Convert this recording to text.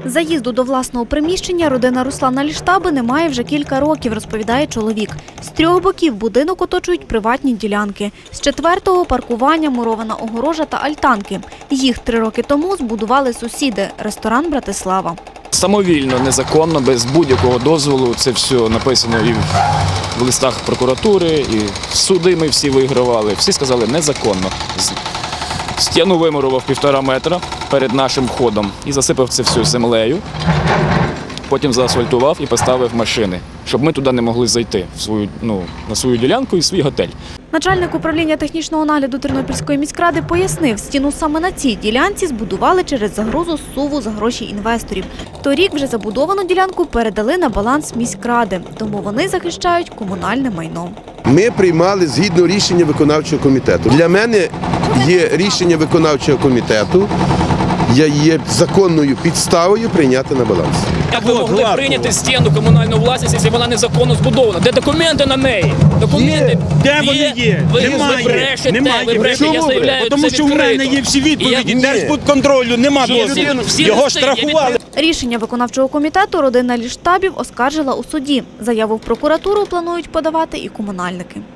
Заїзду до власного приміщення родина Руслана Ліштаби не має вже кілька років, розповідає чоловік. З трьох боків будинок оточують приватні ділянки. З четвертого – паркування, мурована огорожа та альтанки. Їх 3 роки тому збудували сусіди – ресторан «Братислава». Самовільно, незаконно, без будь-якого дозволу. Це все написано і в листах прокуратури, і суди ми всі вигравали. Всі сказали незаконно. Стіну вимурував 1,5 метра перед нашим входом і засипав це все землею. Потім заасфальтував і поставив машини, щоб ми туди не могли зайти на свою ділянку і свій готель. Начальник управління технічного нагляду Тернопільської міськради пояснив, стіну саме на цій ділянці збудували через загрозу зсуву за гроші інвесторів. Торік вже забудовану ділянку передали на баланс міськради, тому вони захищають комунальне майно. Ми приймали згідно рішення виконавчого комітету. Для мене є рішення виконавчого комітету, є законною підставою прийняти на баланс. Як ви могли прийняти стіну комунальну власність, якщо вона незаконно збудована? Де документи на неї? Документи де вони є? Ви брешете, я заявляю, тому що в мене є всі відповіді. Держбудконтролю нема дозволу. Його штрафували. Рішення виконавчого комітету родина Ліштабів оскаржила у суді. Заяву в прокуратуру планують подавати і комунальники.